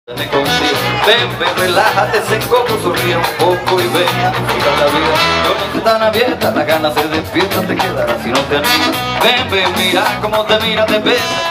Me consigo. Ven, ven, relájate, se coco, sonríe un poco y ven a disfrutar la vida. Yo no estoy tan abierta, las ganas se despiertan, te quedarás si no te animas. Ven, ven, mira cómo te mira, te besa.